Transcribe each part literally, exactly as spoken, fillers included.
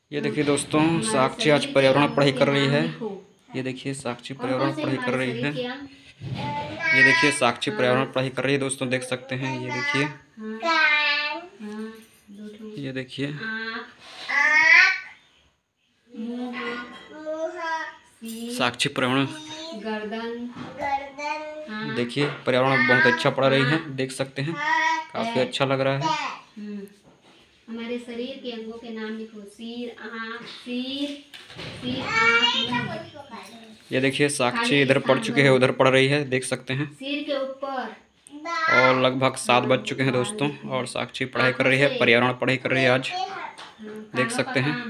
ये देखिए दोस्तों, साक्षी आज पर्यावरण पढ़ाई कर रही है। ये देखिए साक्षी पर्यावरण पढ़ाई कर रही है। ये देखिए साक्षी पर्यावरण पढ़ाई कर रही है दोस्तों, देख सकते हैं। ये देखिए, ये देखिए साक्षी पर्यावरण देखिए पर्यावरण बहुत अच्छा पढ़ा रही है, देख सकते हैं। काफी अच्छा लग रहा है। हमारे शरीर के अंगों के नाम लिखो। सिर, आँख, सिर, सिर, आँख। ये देखिए साक्षी इधर पढ़ चुके हैं, उधर पढ़ रही है, देख सकते हैं। सिर के ऊपर और लगभग सात बज चुके हैं दोस्तों, और साक्षी पढ़ाई कर रही है, पर्यावरण पढ़ाई कर रही है आज, देख सकते हैं।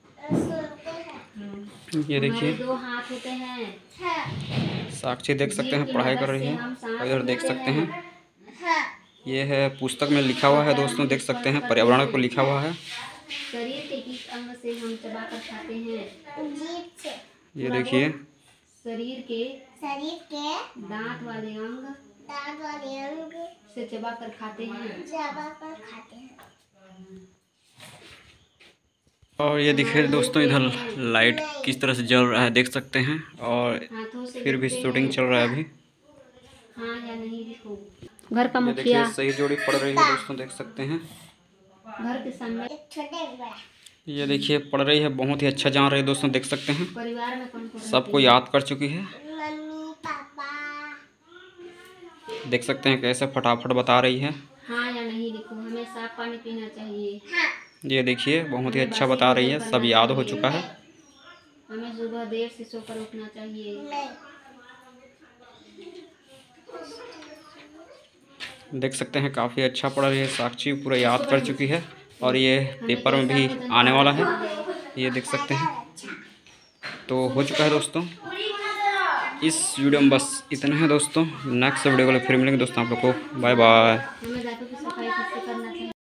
ये देखिए दो हाथ होते हैं। साक्षी देख सकते हैं पढ़ाई कर रही है, और इधर देख सकते हैं। ये है पुस्तक में लिखा हुआ है दोस्तों, देख सकते हैं पर्यावरण को लिखा हुआ है। शरीर के किस अंग से हम चबाकर खाते हैं? जीभ से। ये देखिए शरीर के शरीर के दांत वाले अंग दांत वाले अंग से चबाकर खाते हैं चबाकर खाते हैं। और ये देखिए दोस्तों, इधर लाइट किस तरह से जल रहा है, देख सकते हैं। और फिर भी शूटिंग चल रहा है अभी। हाँ या नहीं देखो। घर का मुखिया सही जोड़ी पड़ रही है दोस्तों, देख सकते हैं। घर के सामने छोटे ये देखिए पढ़ रही है, बहुत ही अच्छा जान रही है दोस्तों, देख सकते हैं। परिवार में कौन कौन सबको याद कर चुकी है, मम्मी पापा, देख सकते हैं कैसे फटाफट बता रही है। हाँ या नहीं देखो। हमें साफ पानी पीना चाहिए। हाँ। ये देखिए बहुत ही अच्छा बता रही है, सब याद हो चुका है। हमें सुबह देर से सोकर उठना चाहिए। देख सकते हैं काफ़ी अच्छा पढ़ रही है साक्षी, पूरा याद कर चुकी है, और ये पेपर में भी आने वाला है, ये देख सकते हैं। तो हो चुका है दोस्तों, इस वीडियो में बस इतना है दोस्तों। नेक्स्ट वीडियो के लिए फिर मिलेंगे दोस्तों आप लोग को। Bye bye.